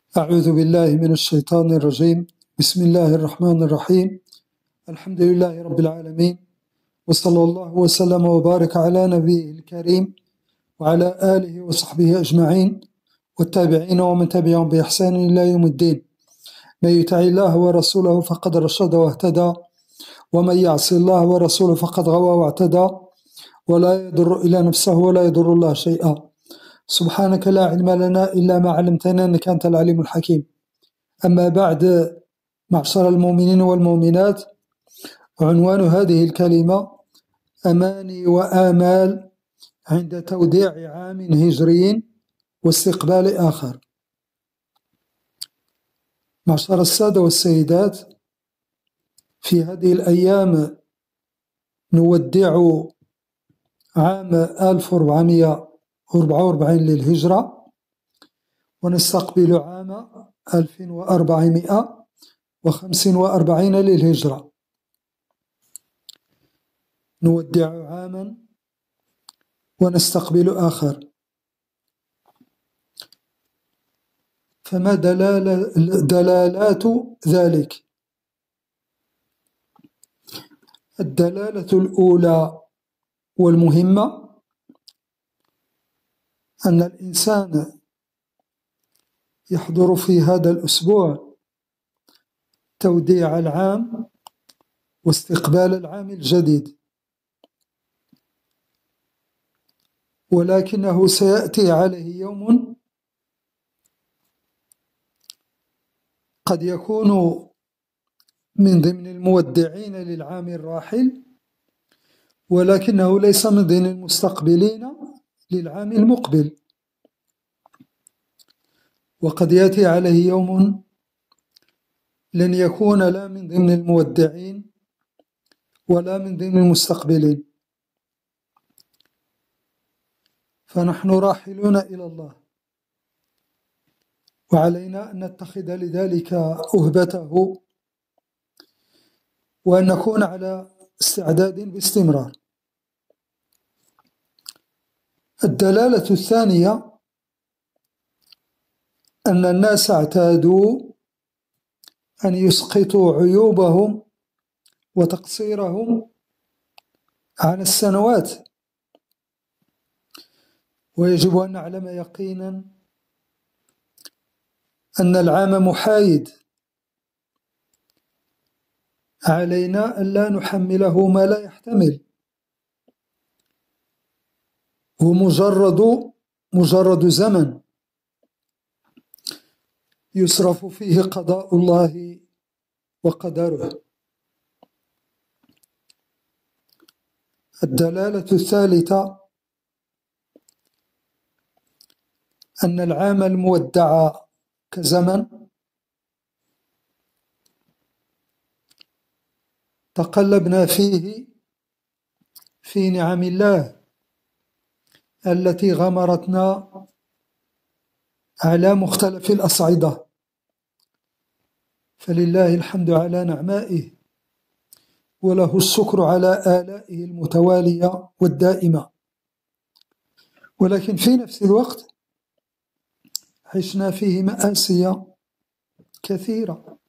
أعوذ بالله من الشيطان الرجيم. بسم الله الرحمن الرحيم. الحمد لله رب العالمين، وصلى الله وسلم وبارك على نبيه الكريم وعلى آله وصحبه أجمعين والتابعين ومن تبعهم بإحسان إلى يوم الدين. من يطع الله ورسوله فقد رشد واهتدى، ومن يعص الله ورسوله فقد غوى واعتدى، ولا يضر إلا نفسه ولا يضر الله شيئا. سبحانك لا علم لنا إلا ما علمتنا إنك أنت العليم الحكيم. أما بعد، معشر المؤمنين والمؤمنات، عنوان هذه الكلمة أماني وآمال عند توديع عام هجري واستقبال آخر. معشر السادة والسيدات، في هذه الأيام نودع عام 1444 للهجرة، ونستقبل عام 1445 للهجرة. نودع عاما ونستقبل آخر. فما دلالات ذلك؟ الدلالة الأولى والمهمة أن الإنسان يحضر في هذا الأسبوع توديع العام واستقبال العام الجديد، ولكنه سيأتي عليه يوم قد يكون من ضمن المودعين للعام الراحل، ولكنه ليس من ضمن المستقبلين للعام المقبل. وقد يأتي عليه يوم لن يكون لا من ضمن المودعين ولا من ضمن المستقبلين، فنحن راحلون إلى الله، وعلينا أن نتخذ لذلك أهبته، وأن نكون على استعداد باستمرار. الدلالة الثانية أن الناس اعتادوا أن يسقطوا عيوبهم وتقصيرهم على السنوات، ويجب أن نعلم يقينا أن العام محايد. علينا أن لا نحمله ما لا يحتمل. هو مجرد زمن يصرف فيه قضاء الله وقدره. الدلالة الثالثة أن العام المودع كزمن تقلبنا فيه في نعم الله التي غمرتنا على مختلف الأصعدة، فلله الحمد على نعمائه، وله الشكر على آلائه المتوالية والدائمة. ولكن في نفس الوقت عشنا فيه مآسي كثيرة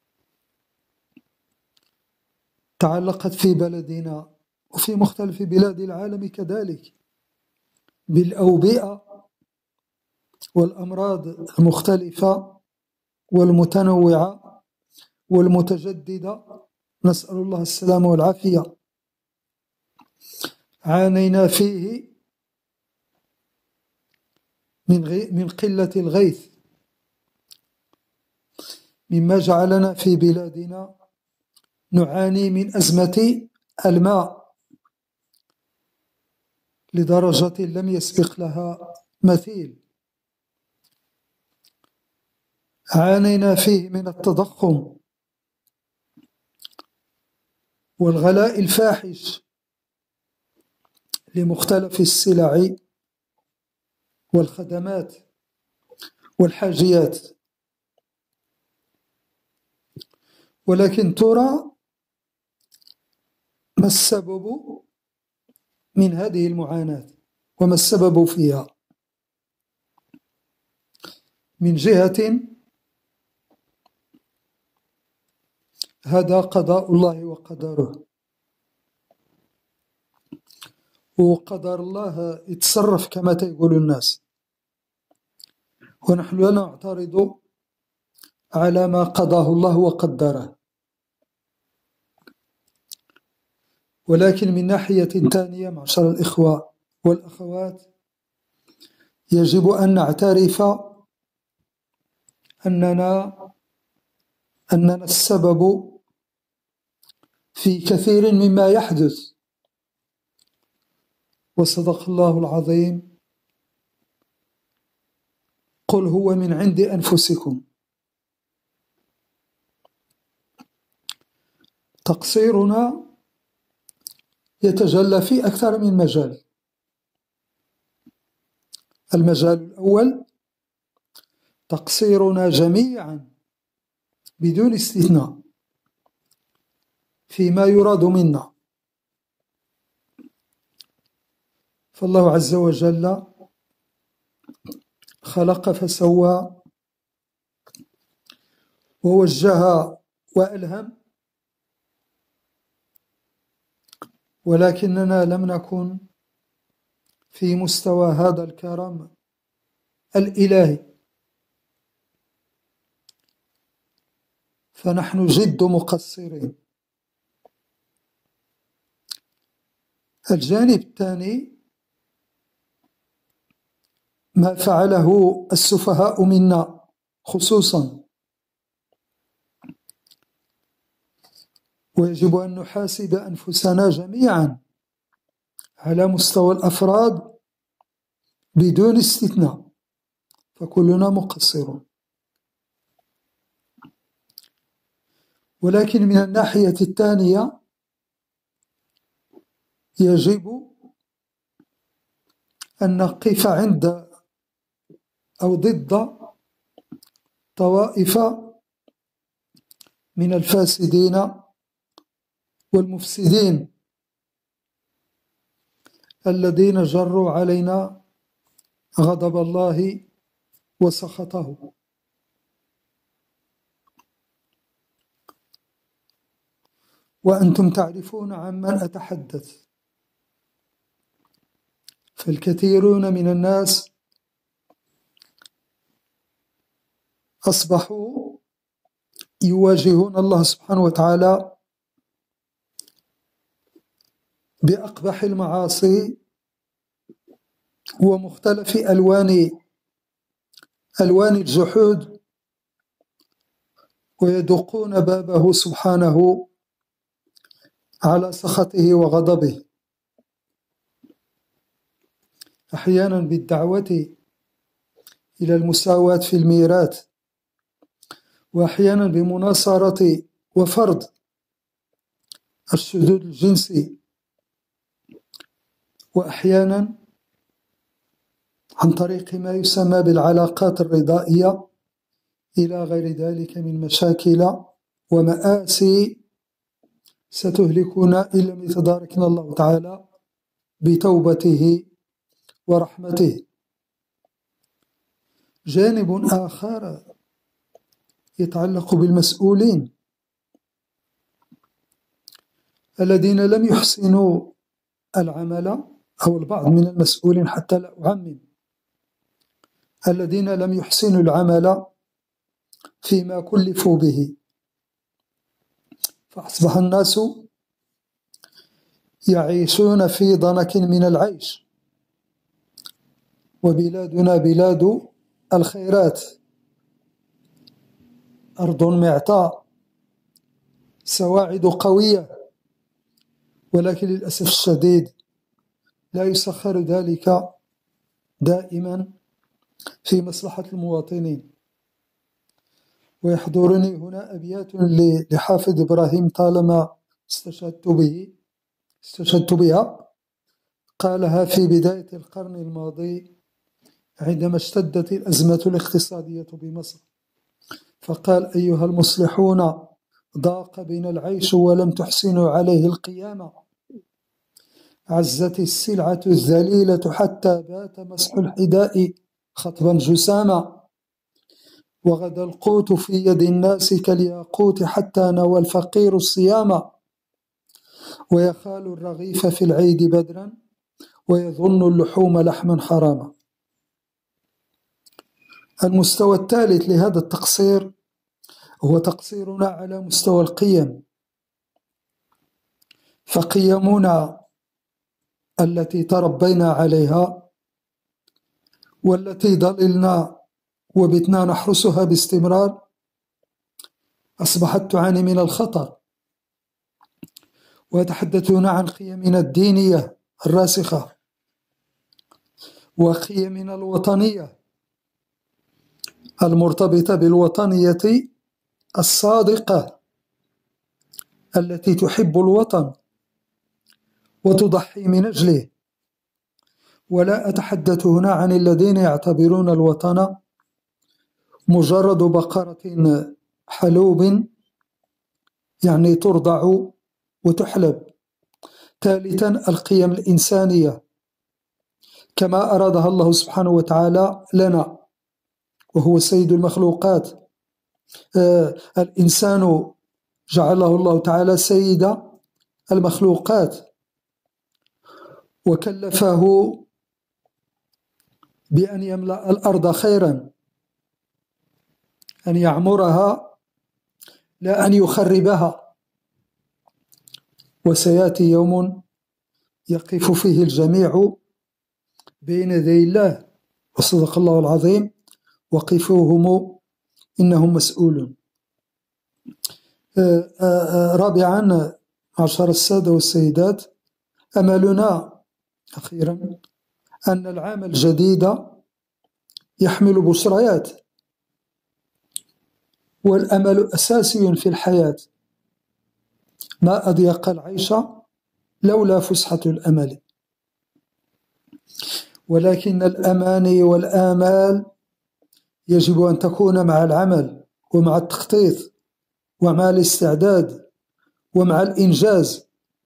تعلقت في بلدنا وفي مختلف بلاد العالم كذلك بالأوبئة والأمراض المختلفة والمتنوعة والمتجددة، نسأل الله السلامة والعافية. عانينا فيه من قلة الغيث، مما جعلنا في بلادنا نعاني من أزمة الماء لدرجة لم يسبق لها مثيل. عانينا فيه من التضخم والغلاء الفاحش لمختلف السلع والخدمات والحاجيات. ولكن ترى ما السبب من هذه المعاناة وما السبب فيها؟ من جهة هذا قضاء الله وقدره، وقدر الله يتصرف كما تقول الناس، ونحن لا نعترض على ما قضاه الله وقدره. ولكن من ناحية ثانية معشر الإخوة والأخوات، يجب أن نعترف أننا السبب في كثير مما يحدث. وصدق الله العظيم: قل هو من عند أنفسكم. تقصيرنا يتجلى في أكثر من مجال. المجال الأول تقصيرنا جميعا بدون استثناء فيما يراد منا. فالله عز وجل خلق فسوى ووجه وألهم، ولكننا لم نكن في مستوى هذا الكرم الإلهي، فنحن جد مقصرين. الجانب الثاني ما فعله السفهاء منا خصوصا، ويجب أن نحاسب أنفسنا جميعا على مستوى الأفراد بدون استثناء، فكلنا مقصرون. ولكن من الناحية الثانية يجب أن نقف عند أو ضد طوائف من الفاسدين والمفسدين الذين جروا علينا غضب الله وسخطه. وأنتم تعرفون عمن أتحدث، فالكثيرون من الناس أصبحوا يواجهون الله سبحانه وتعالى بأقبح المعاصي ومختلف ألوان الجحود، ويدقون بابه سبحانه على سخطه وغضبه، أحيانا بالدعوة إلى المساواة في الميراث، وأحيانا بمناصرة وفرض الشذوذ الجنسي، وأحيانا عن طريق ما يسمى بالعلاقات الرضائية إلى غير ذلك من مشاكل ومآسي ستهلكنا إن لم يتداركنا الله تعالى بتوبته ورحمته. جانب آخر يتعلق بالمسؤولين الذين لم يحسنوا العمل، أو البعض من المسؤولين حتى لا أعمم، الذين لم يحسنوا العمل فيما كلفوا به، فأصبح الناس يعيشون في ضنك من العيش، وبلادنا بلاد الخيرات، أرض معطاء، سواعد قوية، ولكن للأسف الشديد لا يسخر ذلك دائما في مصلحة المواطنين. ويحضرني هنا أبيات لحافظ إبراهيم طالما استشهدت بها، قالها في بداية القرن الماضي عندما اشتدت الأزمة الاقتصادية بمصر، فقال: أيها المصلحون، ضاق بنا العيش ولم تحسنوا عليه القيامة، عزت السلعة الذليلة حتى بات مسح الحداء خطبا جساما، وغدا القوت في يد الناس كالياقوت حتى نوى الفقير الصيام ويخال الرغيف في العيد بدرا ويظن اللحوم لحما حراما. المستوى الثالث لهذا التقصير هو تقصيرنا على مستوى القيم، فقيمنا التي تربينا عليها والتي ضللنا وبتنا نحرسها باستمرار أصبحت تعاني من الخطر. ويتحدثون عن قيمنا الدينية الراسخة وقيمنا الوطنية المرتبطة بالوطنية الصادقة التي تحب الوطن وتضحي من أجله. ولا أتحدث هنا عن الذين يعتبرون الوطن مجرد بقرة حلوب، يعني ترضع وتحلب. ثالثا القيم الإنسانية كما أرادها الله سبحانه وتعالى لنا وهو سيد المخلوقات. الإنسان جعله الله تعالى سيد المخلوقات وكلفه بأن يملأ الأرض خيرا، أن يعمرها لا أن يخربها. وسيأتي يوم يقف فيه الجميع بين يدي الله، وصدق الله العظيم، وقفوهم إنهم مسؤولون. رابعا معشر السادة والسيدات، أملنا أخيرا أن العام الجديد يحمل بشريات، والأمل أساسي في الحياة. ما أضيق العيش لولا فسحة الأمل، ولكن الأماني والآمال يجب أن تكون مع العمل ومع التخطيط ومع الاستعداد ومع الإنجاز.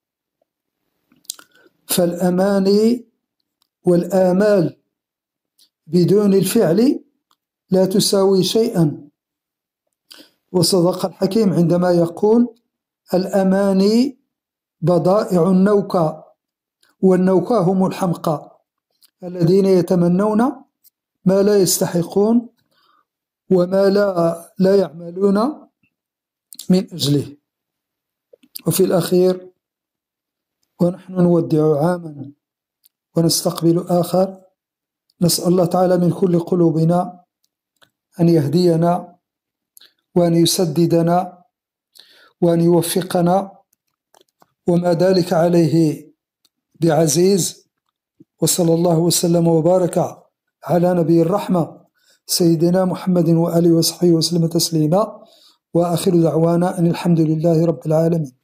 فالأماني والآمال بدون الفعل لا تساوي شيئا. وصدق الحكيم عندما يقول الأماني بضائع النوكى، والنوكى هم الحمقى الذين يتمنون ما لا يستحقون وما لا يعملون من أجله. وفي الأخير ونحن نودع عاما ونستقبل آخر، نسأل الله تعالى من كل قلوبنا أن يهدينا وأن يسددنا وأن يوفقنا، وما ذلك عليه بعزيز. وصلى الله وسلم وبارك على نبي الرحمة سيدنا محمد وآله وصحبه وسلم تسليما، وآخر دعوانا أن الحمد لله رب العالمين.